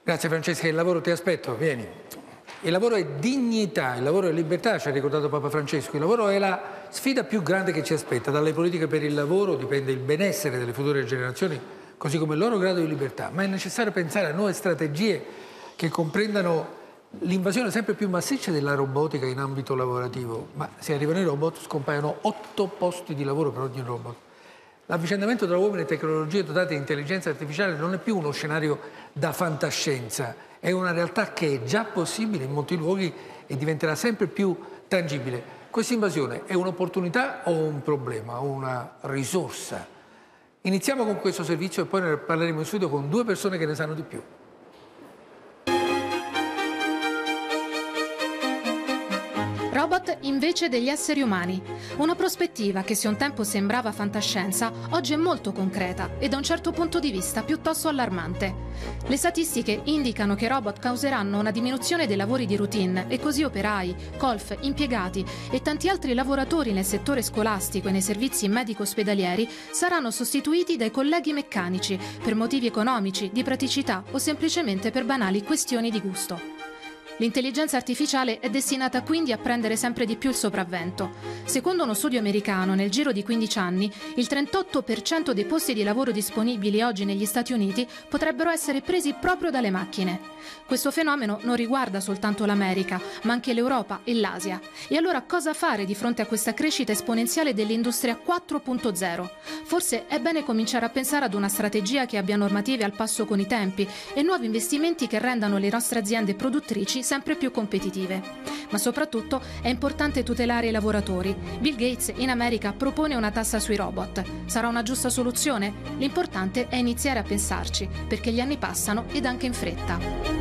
Grazie Francesca, il lavoro ti aspetto, vieni. Il lavoro è dignità, il lavoro è libertà, ci ha ricordato Papa Francesco. Il lavoro è la sfida più grande che ci aspetta. Dalle politiche per il lavoro dipende il benessere delle future generazioni, così come il loro grado di libertà. Ma è necessario pensare a nuove strategie che comprendano l'invasione sempre più massiccia della robotica in ambito lavorativo. Ma se arrivano i robot scompaiono 8 posti di lavoro per ogni robot. L'avvicendamento tra uomini e tecnologie dotate di intelligenza artificiale non è più uno scenario da fantascienza, è una realtà che è già possibile in molti luoghi e diventerà sempre più tangibile. Questa invasione è un'opportunità o un problema, o una risorsa? Iniziamo con questo servizio e poi ne parleremo in studio con 2 persone che ne sanno di più. Robot invece degli esseri umani. Una prospettiva che se un tempo sembrava fantascienza, oggi è molto concreta e da un certo punto di vista piuttosto allarmante. Le statistiche indicano che i robot causeranno una diminuzione dei lavori di routine e così operai, colf, impiegati e tanti altri lavoratori nel settore scolastico e nei servizi medico-ospedalieri saranno sostituiti dai colleghi meccanici per motivi economici, di praticità o semplicemente per banali questioni di gusto. L'intelligenza artificiale è destinata quindi a prendere sempre di più il sopravvento. Secondo uno studio americano, nel giro di 15 anni, il 38% dei posti di lavoro disponibili oggi negli Stati Uniti potrebbero essere presi proprio dalle macchine. Questo fenomeno non riguarda soltanto l'America, ma anche l'Europa e l'Asia. E allora cosa fare di fronte a questa crescita esponenziale dell'industria 4.0? Forse è bene cominciare a pensare ad una strategia che abbia normative al passo con i tempi e nuovi investimenti che rendano le nostre aziende produttrici sempre più competitive. Ma soprattutto è importante tutelare i lavoratori. Bill Gates in America propone una tassa sui robot. Sarà una giusta soluzione? L'importante è iniziare a pensarci, perché gli anni passano ed anche in fretta.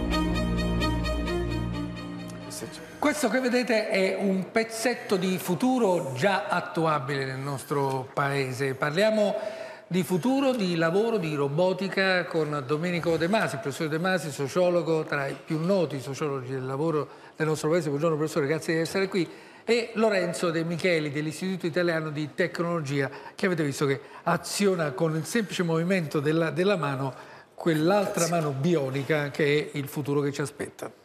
Questo che vedete è un pezzetto di futuro già attuabile nel nostro paese. Parliamo di futuro, di lavoro, di robotica con Domenico De Masi, il professore De Masi, sociologo, tra i più noti sociologi del lavoro del nostro paese. Buongiorno professore, grazie di essere qui. E Lorenzo De Micheli dell'Istituto Italiano di Tecnologia, che avete visto che aziona con il semplice movimento della mano quell'altra mano bionica che è il futuro che ci aspetta.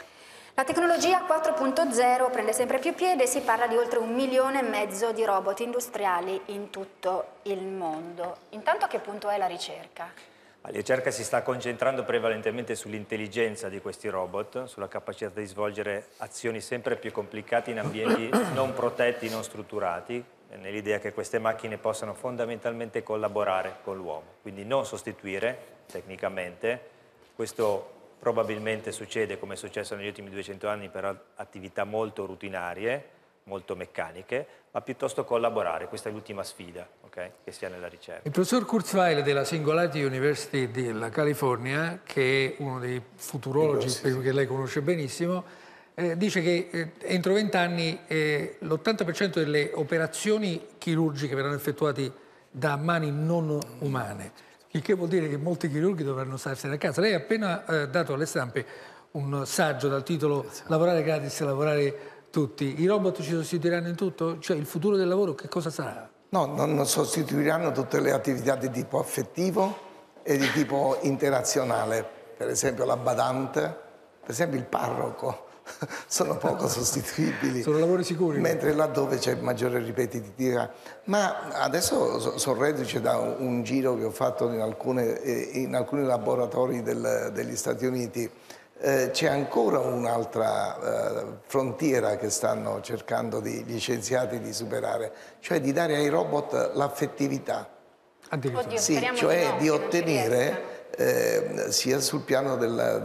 La tecnologia 4.0 prende sempre più piede e si parla di oltre 1,5 milioni di robot industriali in tutto il mondo. Intanto a che punto è la ricerca? La ricerca si sta concentrando prevalentemente sull'intelligenza di questi robot, sulla capacità di svolgere azioni sempre più complicate in ambienti non protetti, non strutturati, nell'idea che queste macchine possano fondamentalmente collaborare con l'uomo, quindi non sostituire tecnicamente. Questo probabilmente succede, come è successo negli ultimi 200 anni, per attività molto rutinarie, molto meccaniche, ma piuttosto collaborare. Questa è l'ultima sfida, okay, che si ha nella ricerca. Il professor Kurzweil della Singularity University della California, che è uno dei futurologi che lei conosce benissimo, dice che entro 20 anni l'80% delle operazioni chirurgiche verranno effettuate da mani non umane. Il che vuol dire che molti chirurghi dovranno starsene a casa. Lei ha appena dato alle stampe un saggio dal titolo Lavorare gratis, lavorare tutti. I robot ci sostituiranno in tutto? Cioè il futuro del lavoro che cosa sarà? No, non sostituiranno tutte le attività di tipo affettivo e di tipo interazionale. Per esempio la badante, per esempio il parroco. Sono poco sostituibili. Sono lavori sicuri. Mentre laddove c'è maggiore ripetitività. Ma adesso sono reduce da un giro che ho fatto in alcuni laboratori degli Stati Uniti. C'è ancora un'altra frontiera che stanno cercando gli scienziati di superare, cioè di dare ai robot l'affettività. Oddio, sì, cioè di ottenere sia sul piano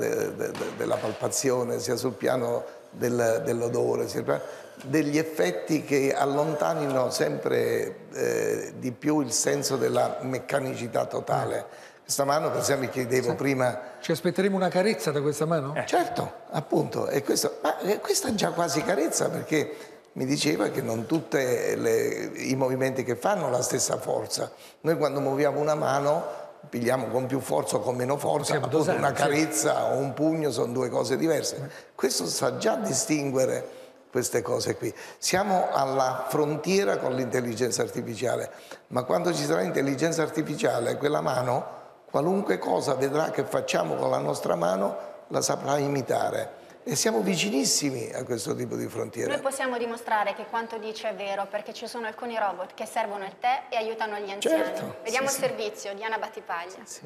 della palpazione, sia sul piano dell'odore, degli effetti che allontanino sempre di più il senso della meccanicità totale. Questa mano, per esempio, chiedevo prima... Ci aspetteremo una carezza da questa mano? Certo, appunto, ma questa è già quasi carezza, perché mi diceva che non tutti i movimenti che fanno hanno la stessa forza. Noi quando muoviamo una mano pigliamo con più forza o con meno forza, appunto una carezza o un pugno sono due cose diverse. Questo sa già distinguere queste cose qui. Siamo alla frontiera con l'intelligenza artificiale, ma quando ci sarà intelligenza artificiale, quella mano qualunque cosa vedrà che facciamo con la nostra mano la saprà imitare. E siamo vicinissimi a questo tipo di frontiera. Noi possiamo dimostrare che quanto dice è vero, perché ci sono alcuni robot che servono il tè e aiutano gli anziani. Certo, Vediamo sì, il servizio, Diana Battipaglia. Sì.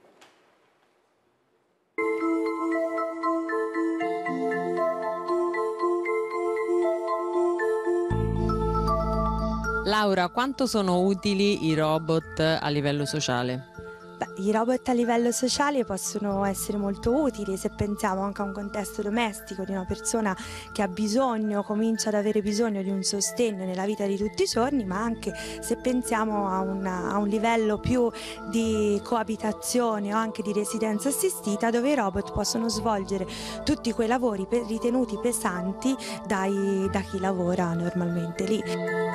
Laura, quanto sono utili i robot a livello sociale? I robot a livello sociale possono essere molto utili se pensiamo anche a un contesto domestico di una persona che ha bisogno, comincia ad avere bisogno di un sostegno nella vita di tutti i giorni, ma anche se pensiamo a un livello più di coabitazione o anche di residenza assistita, dove i robot possono svolgere tutti quei lavori ritenuti pesanti da chi lavora normalmente lì.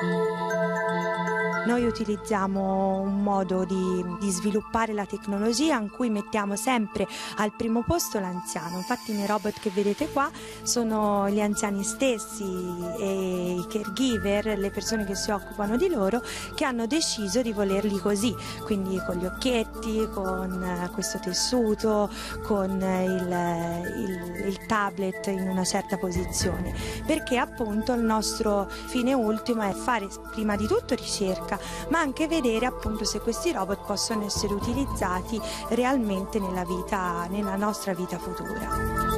Noi utilizziamo un modo di sviluppare la tecnologia in cui mettiamo sempre al primo posto l'anziano. Infatti nei robot che vedete qua sono gli anziani stessi e i caregiver, le persone che si occupano di loro, che hanno deciso di volerli così, quindi con gli occhietti, con questo tessuto, con il tablet in una certa posizione, perché appunto il nostro fine ultimo è fare prima di tutto ricerca, ma anche vedere appunto se questi robot possono essere utilizzati realmente nella nostra vita futura.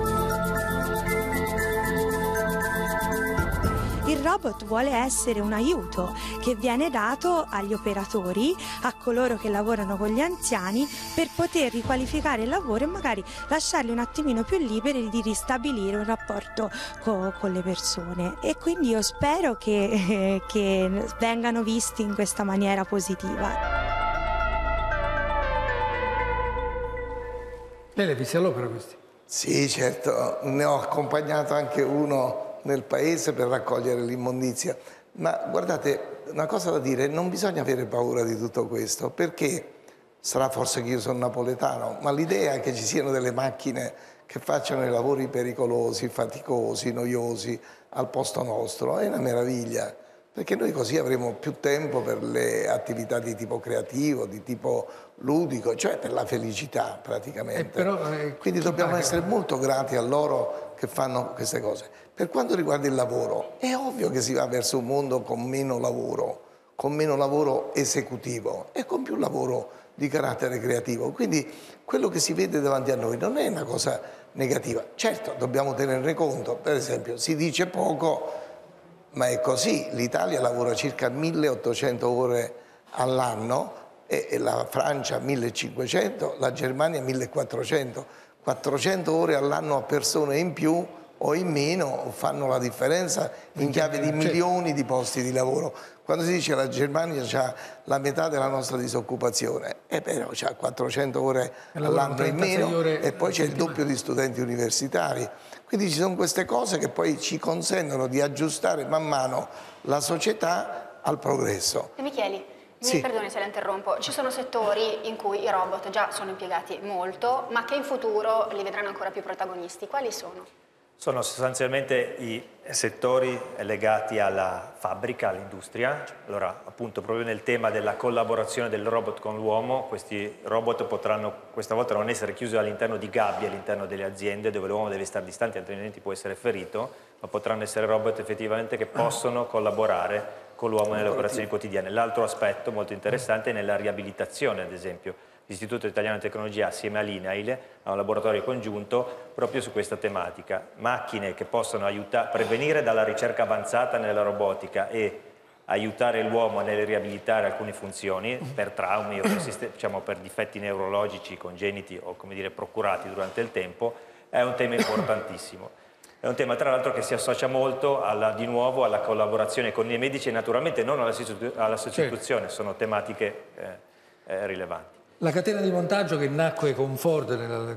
Il robot vuole essere un aiuto che viene dato agli operatori, a coloro che lavorano con gli anziani, per poter riqualificare il lavoro e magari lasciarli un attimino più liberi di ristabilire un rapporto con le persone. E quindi io spero che vengano visti in questa maniera positiva. Lei l'ha vista all'opera questi? Sì, certo, ne ho accompagnato anche uno nel paese per raccogliere l'immondizia, ma guardate, una cosa da dire, non bisogna avere paura di tutto questo, perché sarà forse che io sono napoletano, ma l'idea che ci siano delle macchine che facciano i lavori pericolosi, faticosi, noiosi al posto nostro è una meraviglia, perché noi così avremo più tempo per le attività di tipo creativo, di tipo ludico, cioè per la felicità praticamente. Quindi dobbiamo essere molto grati a loro che fanno queste cose. Per quanto riguarda il lavoro, è ovvio che si va verso un mondo con meno lavoro esecutivo e con più lavoro di carattere creativo. Quindi quello che si vede davanti a noi non è una cosa negativa. Certo, dobbiamo tenerne conto. Per esempio, si dice poco, ma è così. L'Italia lavora circa 1800 ore all'anno e la Francia 1500, la Germania 1400. 400 ore all'anno a persone in più o in meno fanno la differenza in chiave di milioni di posti di lavoro. Quando si dice che la Germania ha la metà della nostra disoccupazione, però ha 400 ore all'anno in meno e poi c'è il doppio di studenti universitari. Quindi ci sono queste cose che poi ci consentono di aggiustare man mano la società al progresso. De Micheli, mi perdoni se la interrompo, ci sono settori in cui i robot già sono impiegati molto, ma che in futuro li vedranno ancora più protagonisti. Quali sono? Sono sostanzialmente i settori legati alla fabbrica, all'industria. Allora, appunto, proprio nel tema della collaborazione del robot con l'uomo, questi robot potranno questa volta non essere chiusi all'interno di gabbie, all'interno delle aziende, dove l'uomo deve stare distante, altrimenti può essere ferito, ma potranno essere robot effettivamente che possono collaborare con l'uomo nelle operazioni quotidiane. L'altro aspetto molto interessante è nella riabilitazione, ad esempio. L'Istituto Italiano di Tecnologia assieme all'INAIL ha un laboratorio congiunto proprio su questa tematica. Macchine che possono prevenire dalla ricerca avanzata nella robotica e aiutare l'uomo nel riabilitare alcune funzioni per traumi o per difetti neurologici congeniti o come dire procurati durante il tempo, è un tema importantissimo. È un tema tra l'altro che si associa molto di nuovo alla collaborazione con i medici e naturalmente non alla sostituzione, sono tematiche rilevanti. La catena di montaggio che nacque con Ford nel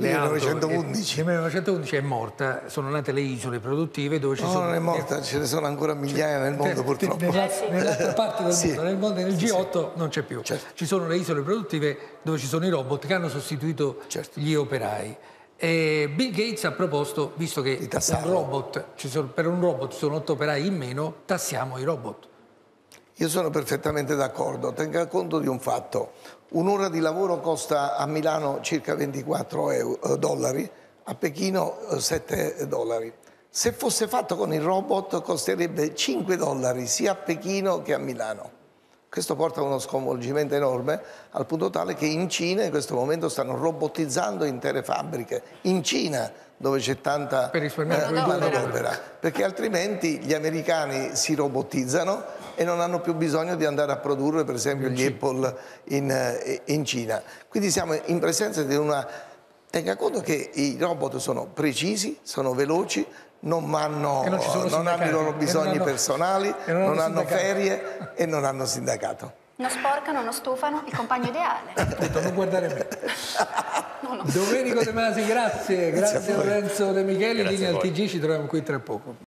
1911 è morta, sono nate le isole produttive dove ci sono... non è morta, ce ne sono ancora migliaia nel mondo purtroppo. Nell'altra parte del mondo, nel G8 non c'è più. Ci sono le isole produttive dove ci sono i robot che hanno sostituito gli operai. E Bill Gates ha proposto, visto che per un robot ci sono 8 operai in meno, tassiamo i robot. Io sono perfettamente d'accordo, tenga conto di un fatto. Un'ora di lavoro costa a Milano circa 24 dollari, a Pechino 7 dollari. Se fosse fatto con il robot costerebbe 5 dollari sia a Pechino che a Milano. Questo porta a uno sconvolgimento enorme, al punto tale che in Cina in questo momento stanno robotizzando intere fabbriche. In Cina, dove c'è tanta manodopera, perché altrimenti gli americani si robotizzano e non hanno più bisogno di andare a produrre per esempio gli Apple in Cina. Quindi siamo in presenza di una... Tenga conto che i robot sono precisi, sono veloci, non hanno i loro bisogni personali, non hanno ferie e non hanno sindacato. Non sporcano, non stufano, il compagno ideale. Appunto, non guardare me. No. Domenico De Masi, grazie. Grazie a Lorenzo De Micheli, Grazie linea a al voi. TG, ci troviamo qui tra poco.